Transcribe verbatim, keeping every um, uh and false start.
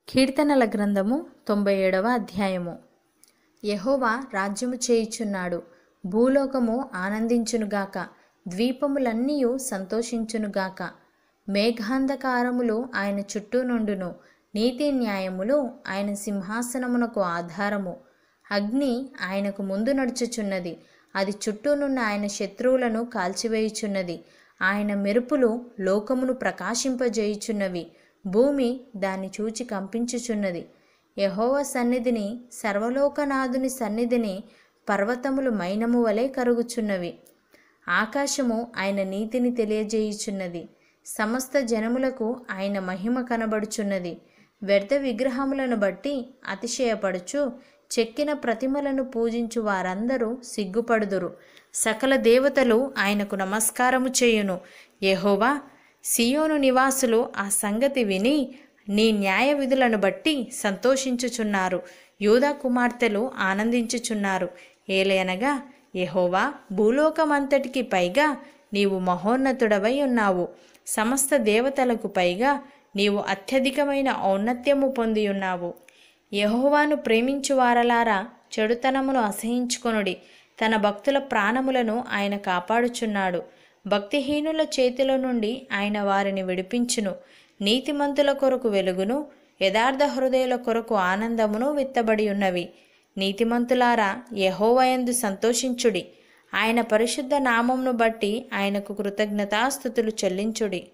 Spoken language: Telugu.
కీర్తనల గ్రంథము తొంభై ఏడవ అధ్యాయము. యెహోవా రాజ్యము చేయుచున్నాడు, భూలోకము ఆనందించునుగాక, ద్వీపములన్నీయు సంతోషించునుగాక. మేఘాంధకారములు ఆయన చుట్టూ నుండును, నీతి న్యాయములు ఆయన సింహాసనమునకు ఆధారము. అగ్ని ఆయనకు ముందు నడుచుచున్నది, అది చుట్టూనున్న ఆయన శత్రువులను కాల్చివేయుచున్నది. ఆయన మెరుపులు లోకమును ప్రకాశింపజేయుచున్నవి, భూమి దాన్ని చూచి కంపించుచున్నది. యెహోవా సన్నిధిని, సర్వలోకనాథుని సన్నిధిని పర్వతములు మైనము వలె కరుగుచున్నవి. ఆకాశము ఆయన నీతిని తెలియజేయుచున్నది, సమస్త జనములకు ఆయన మహిమ కనబడుచున్నది. వ్యర్థ విగ్రహములను బట్టి అతిశయపడుచు చెక్కిన ప్రతిమలను పూజించు వారందరూ సిగ్గుపడుదురు. సకల దేవతలు ఆయనకు నమస్కారము చేయును. యెహోవా, సియోను నివాసులు ఆ సంగతి విని నీ న్యాయ విధులను బట్టి సంతోషించుచున్నారు. యూదా కుమార్తెలు ఆనందించుచున్నారు. ఏలయనగా యెహోవా, భూలోకమంతటికి పైగా నీవు మహోన్నతుడవై ఉన్నావు. సమస్త దేవతలకు పైగా నీవు అత్యధికమైన ఔన్నత్యము పొంది ఉన్నావు. యెహోవాను ప్రేమించు వారలారా, చెడుతనమును అసహించుకొనుడి. తన భక్తుల ప్రాణములను ఆయన కాపాడుచున్నాడు. భక్తిహీనుల చేతుల నుండి ఆయన వారిని విడిపించును. నీతిమంతుల కొరకు వెలుగును, యథార్థ హృదయుల కొరకు ఆనందమును విత్తబడి ఉన్నవి. నీతిమంతులారా, యెహోవా యందు సంతోషించుడి. ఆయన పరిశుద్ధ నామమును బట్టి ఆయనకు కృతజ్ఞతాస్తుతులు చెల్లించుడి.